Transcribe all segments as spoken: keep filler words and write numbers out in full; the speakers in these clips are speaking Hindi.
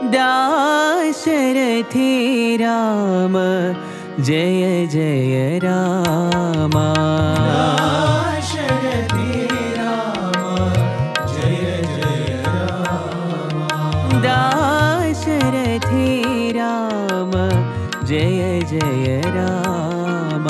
दाशरथी राम जय जय राम दाशरथी राम जय जय राम दाशरथी राम जय जय राम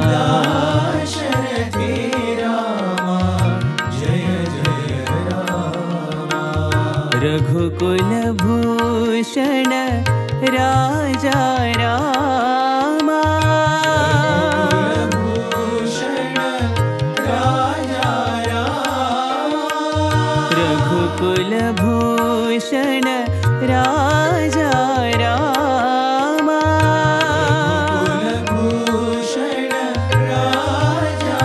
दाशरथी राम जय जय राम रघुकुल भूषण राजा राम भूषण राजा राम रघुकुल भूषण राजा राम भूषण राजा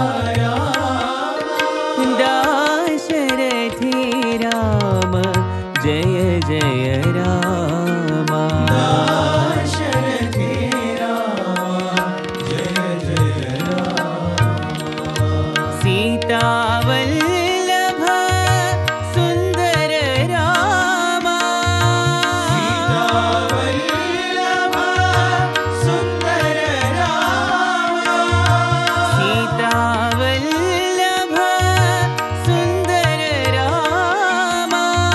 राम दाशरथी राम जय जय राम दाशरथी राम जय जय राम सीता वल्लभ सुंदर राम सीता वल्लभ सुंदर राम सीता वल्लभ सुंदर राम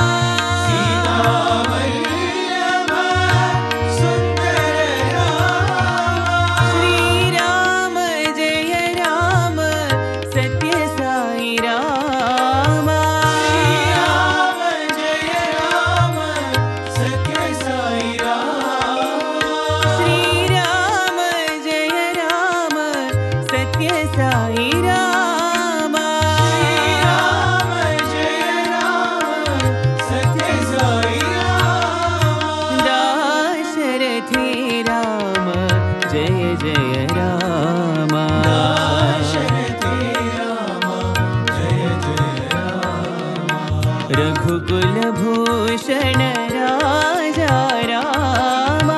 रघुकुल भूषण राजा राम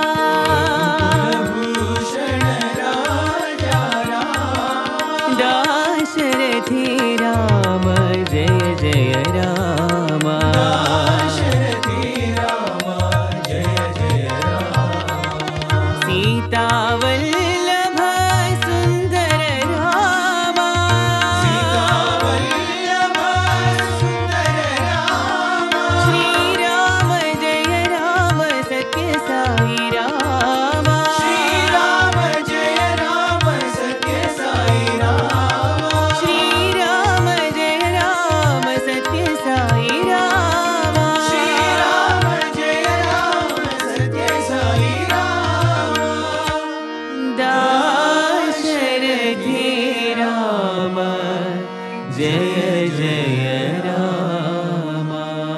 भूषण राजा राम दाशरथी राम जय जय राम दाशरथी राम जय जय राम सीता वल्लभ सुंदर राम सीता वल्लभ सुंदर राम श्री राम जय राम सत्य साई राम श्री राम जय राम सत्य साई राम श्री राम जय राम सत्य साई राम श्री राम जय राम सत्य साई राम दाशरथी राम जय जय राम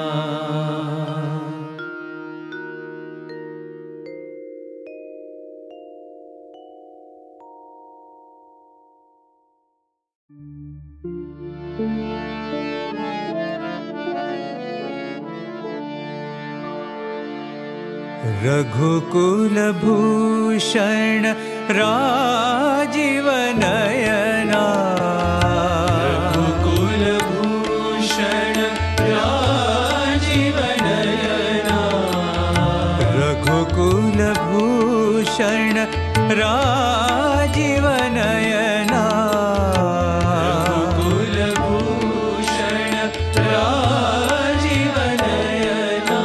रघुकुल भूषण राजीव नयना रघुकुल भूषण राजीव नयना रघुकुल भूषण राजीव नयना रघुकुल भूषण राजीव नयना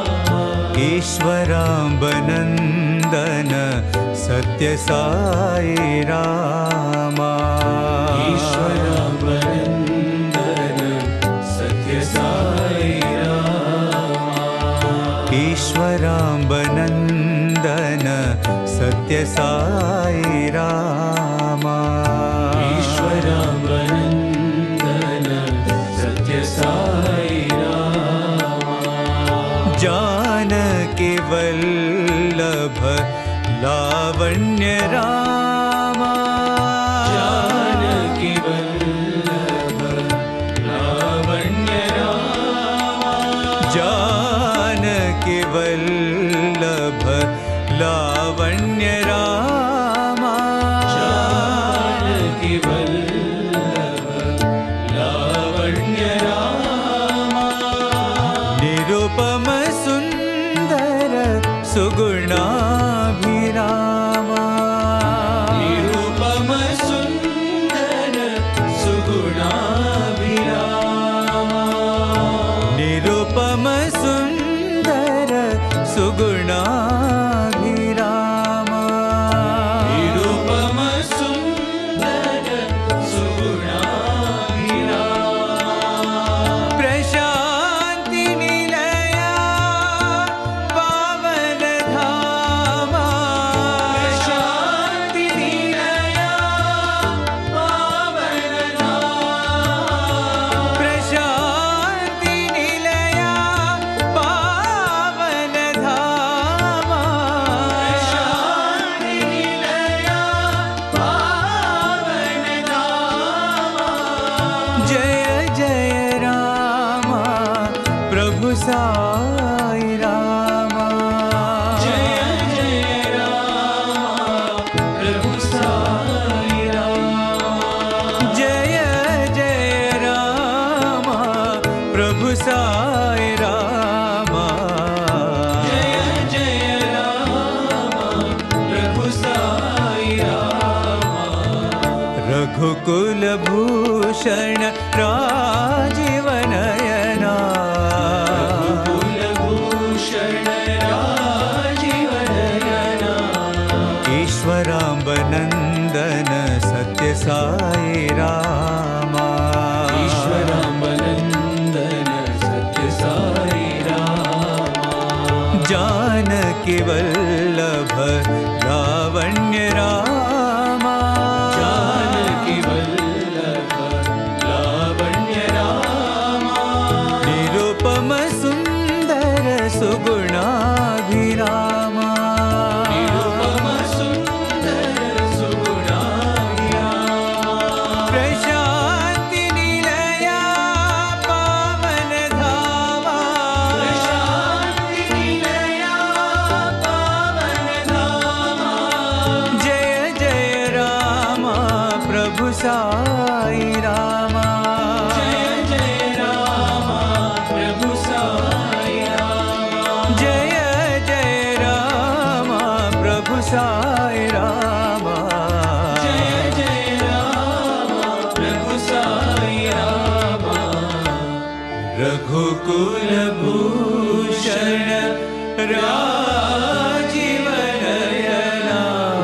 ईश्वराम्बनन्दन सत्य साई रामा ईश्वराम्बनन्दन सत्य साई रामा ईश्वराम्बनन्दन सत्य साई रामा ईश्वराम्बनन्दन सत्य साई रामा जानकी वल्लभ लावण्य रामा जानकी वल्लभ लावण्य रामा जानकी वल्लभ लावण्य रामा जानकी वल्लभ लावण्य रामा निरुपम सुंदर सुगुणाभिरामा निरुपम सुंदर सुगुणाभिरामा निरुपम सुंदर सुगुणाभिरामा निरुपम सुंदर सुगुणाभिरामा प्रशांति निलया पावन धामा प्रशांति निलया पावन धामा प्रशांति निलया पावन धामा प्रशांति निलया पावन धामा जय जय रामा प्रभु साई रामा जय जय रामा प्रभु साई रामा जय जय रामा प्रभु साई रामा जय जय रामा प्रभु साई रामा रघुकुल भूषण राजीव नयना कुलभूषण राजीव नयना ईश्वराम्बनन्दन सत्य साई रामा ईश्वराम्बनन्दन सत्य साई रामा जानकी वल्लभ लावण्य रामा जानकी वल्लभ लावण्य रामा निरुपम सुन्दर सुगुणाभिरामा निरुपम सुन्दर सुगुणाभिरामा प्रशान्ति निलया पावन धामा प्रशान्ति निलया पावन धामा जय जय रामा प्रभु साई रामा जय जय रामा प्रभु साई रामा जय जय रामा प्रभु साई रामा जय जय रामा प्रभु साई रामा रघुकुल भूषण राजीव नयना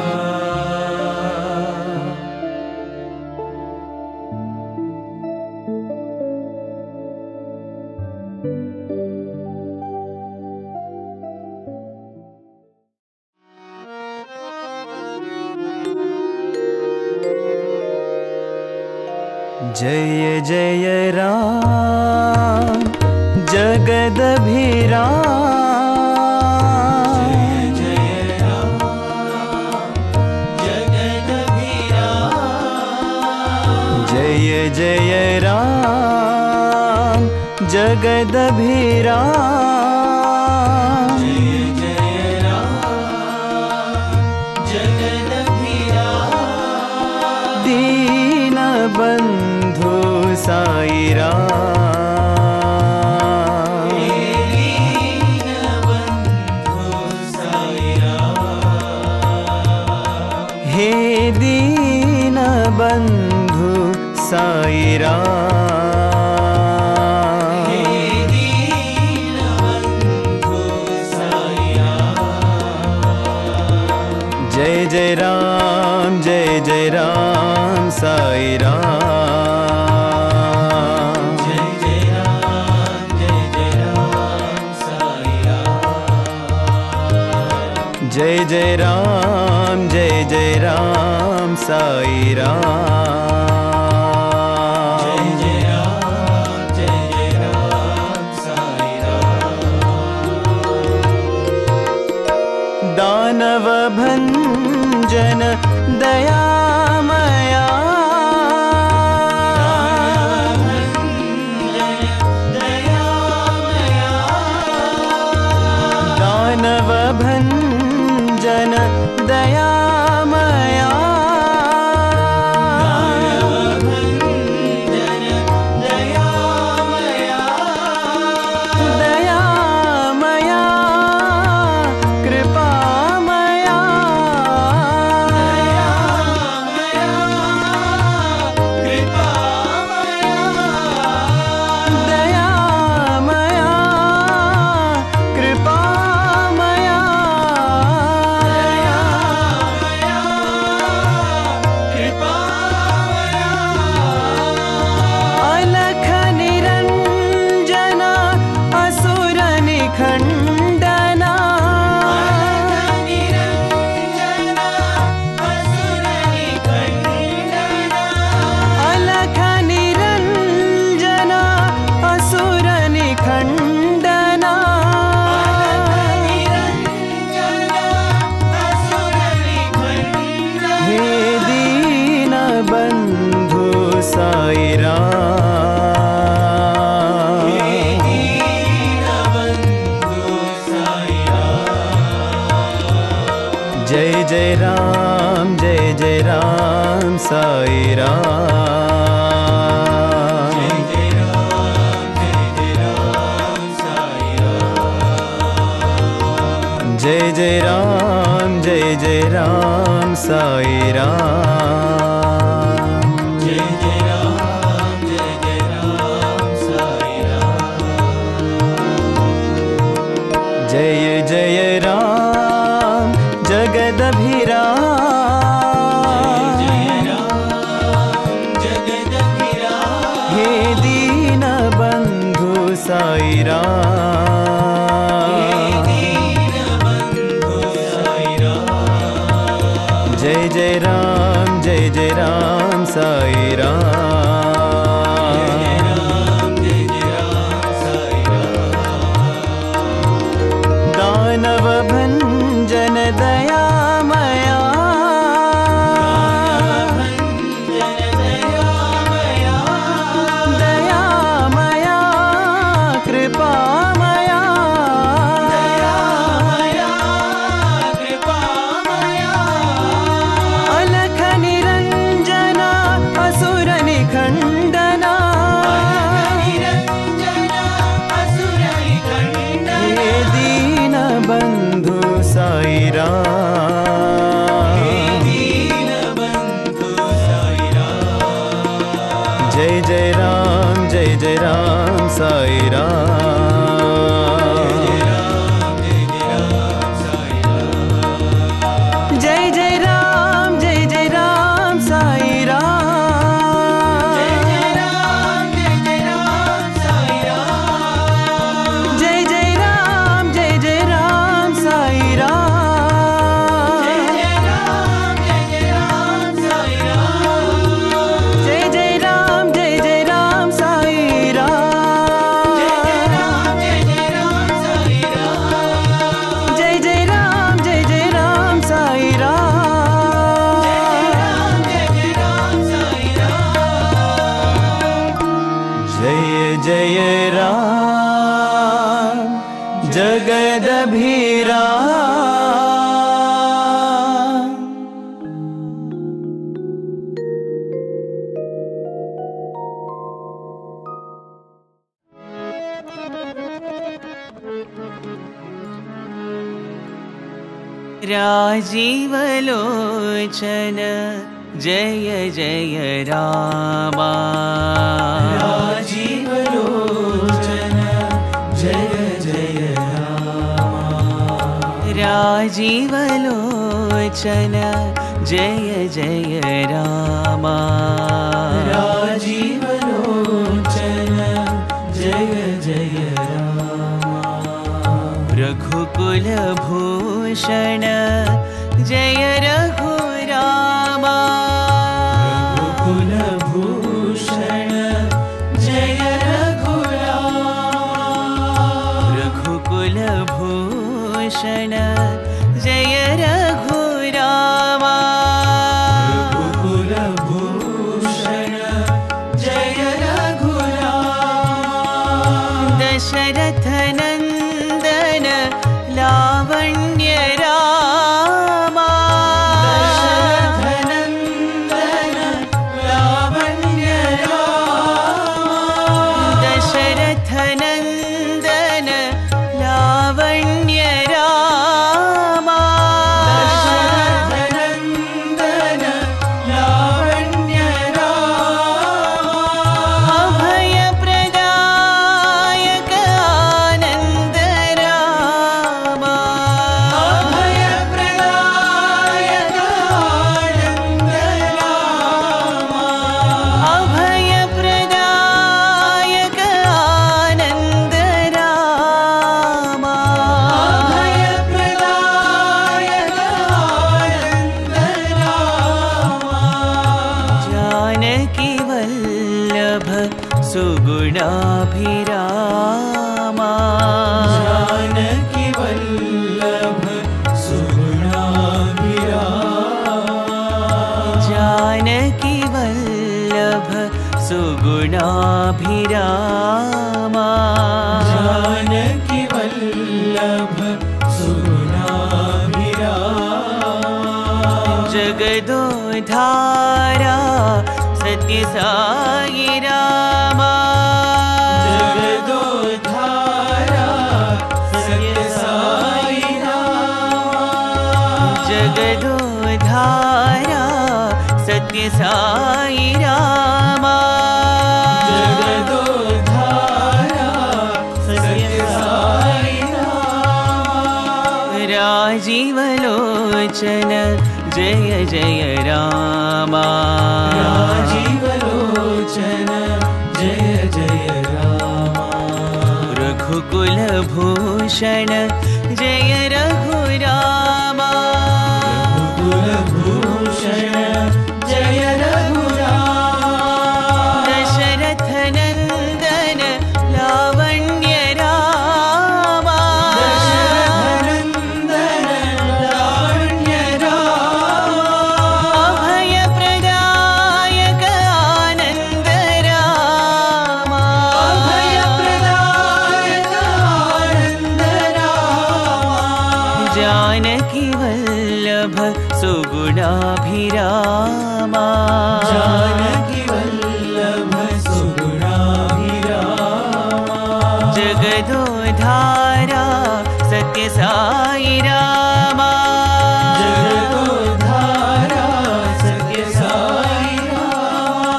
जय जय राम जगदभिराम जय राम जगदभिराम जय जय राम जगदभिराम जय जय राम जगदभिराम दीनबन्धु साई राम दीनबन्धु साई राम हे दीनबन्धु साई राम हे दीनबन्धु साई राम जय जय राम जय जय राम साई राम जय जय राम जय जय राम साई राम जय जय राम जय जय राम साई राम जय जय राम जय जय राम साई राम दानव भंजन दयामया दानव भंजन दयामया दयामया कृपामया साई राम। जय जय राम जय जय राम साई राम। जय जय राम जय जय राम साई राम। जय जय राम जय जय राम साई राम। जय जय राम जगदभिराम। जय राम जगदभिराम। हे दीन बंधु साई राम। जय जय राम जय जय राम साई राम। जय जय राम साई राम। दानव भंजन दयामया। दयामया कृपामया। अलख निरंजन असुर निखंडना। हे दीन बंधु साई राम। जय जय राम जय जय राम साई राम। जय जय राम जय जय राम साई राम। जय जय राम जय जय राम साई राम। जय जय राम जय जय राम साई राम। जय जय राम जय जय राम साई राम। जय जय राम जय जय राम साई राम। जय जय राम जय जय राम साई राम। जय जय राम जगदभिराम। राजीवलोचन जय जय रामा। राजीवलोचन जय जय राम। राजीवलोचन जय जय रामा। राजीवलोचन जय जय राम। रघुकुल भूषण जय रघुरामा। रघुकुल भूषण जय रघुराम। रघुकुल भूषण जय रघुरामा। रघुकुल भूषण जय रघुराम। दशरथ नंदन लावण्य रामा। दशरथ नंदन लावण्य राम। दशरथ नंदन लावण्य रामा। दशरथ नंदन लावण्य राम। अभय प्रदायक आनंद रामा। अभय प्रदायक आनंद राम। अभय प्रदायक आनंद रामा। अभय प्रदायक आनंद राम। जानकी वल्लभ सुगुणाभिरामा। जानकी वल्लभ सुगुणाभिराम। जानकी वल्लभ सुगुणाभिरामा। जानकी वल्लभ सुगुणाभिराम। जगदोधारा सत्य साई रामा जगदोधारा सत्य साई रामा जगदोधारा सत्य साई रामा जगदोधारा सत्य साई रामा राजीवलोचन जय जय रामा राजीवलोचन जय जय रामा रघुकुलभूषण जय रघुरामा रघुकुलभूषण जय रघुरामा दशरथ नंदन लावण्य रामा दशरथनन्दन लावण्य रामा अभय प्रदायक आनंद रामा अभय प्रदायक आनन्द रामा जानकी वल्लभ सुगुणाभिरामा जानकी वल्लभ सुगुणाभिरामा जगदोधारा सत्य साई रामा जगदोधारा सत्य साई रामा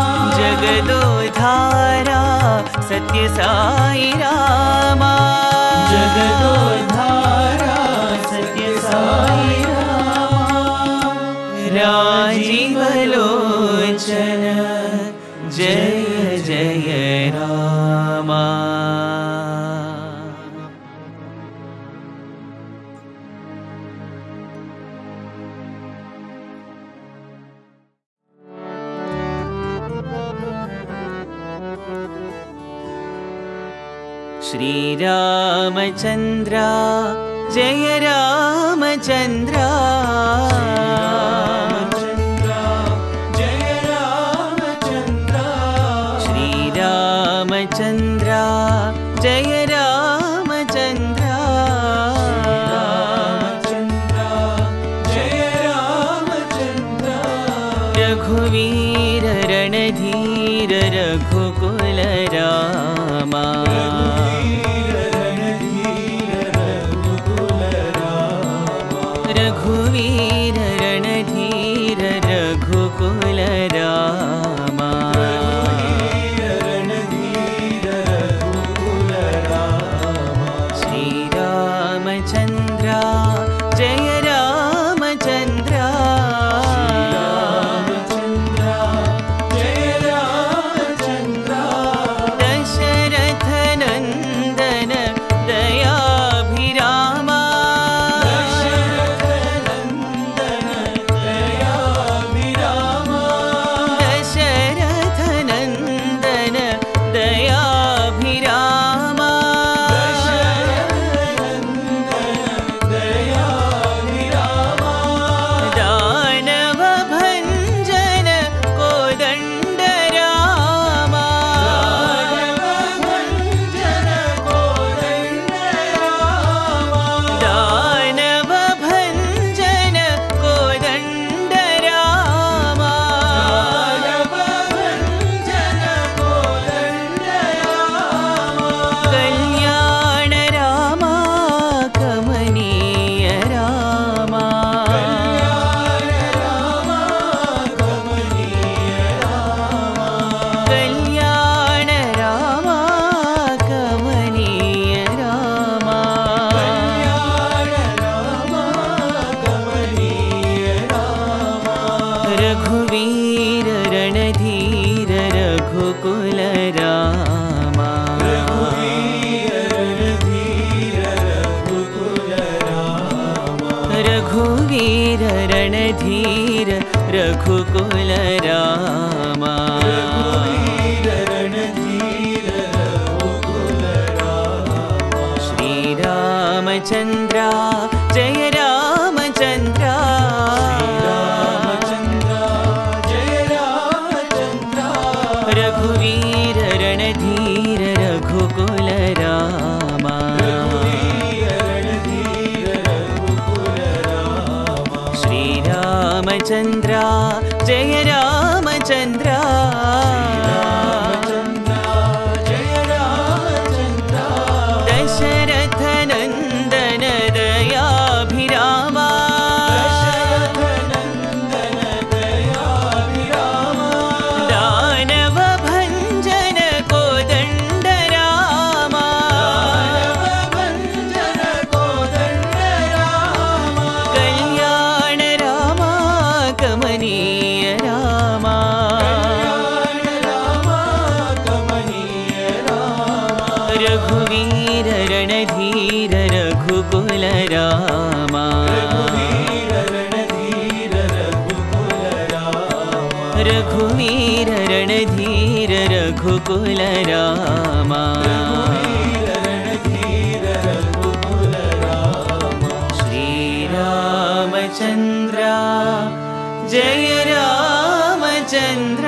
जगदोधारा सत्य साई रामा जगदोधारा सत्य साई रामा राजीवलोचन जय जय रामा श्री रामचंद्र जय रामचंद्र रामचंद्र जय रामचंद्र श्री रामचंद्र जय रामचंद्र रामचंद्र जय रामचंद्र रघुवीर रणधीर रघुकुल रामा रघुवीर रणधीर रघुकुल रामा श्री रामचंद्र जय रामचंद्र दशरथ नंदन दयाभिरामा दशरथ नंदन दयाभिरामा दानव भंजन कोदंड रामा दानव भंजन कोदंड रामा कल्याण रामा कमनीय रामा कल्याण रामा कमनीय रामा रघुवीर रणधीर रघुकुल रामा रघुवीर रणधीर रघुकुल रामा श्री रामचंद्र जय रामचंद्र रघुवीर रणधीर रघुकुल रामा श्री राम रामचन्द्र जय रामचन्द्र जय रामचन्द्र दशरथ नन्दन दयाभिरामा दशरथ नन्दन दयाभिरामा दानव भञ्जन कोदण्ड रामा दानव भञ्जन कोदण्ड रामा कल्याण रामा कमनीय रामा कल्याण रामा कमनीय रामा रघुवीर रणधीर रघुकुल रामा रघुवीर रणधीर रघुकुल रामा रघुवीर रणधीर रघुकुल रामा रघुवीर रणधीर रघुकुल रामा श्रीरामचन्द्र जय रामचन्द्र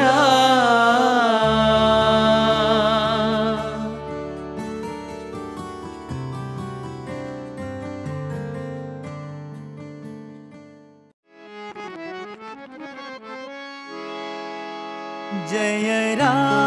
जय राम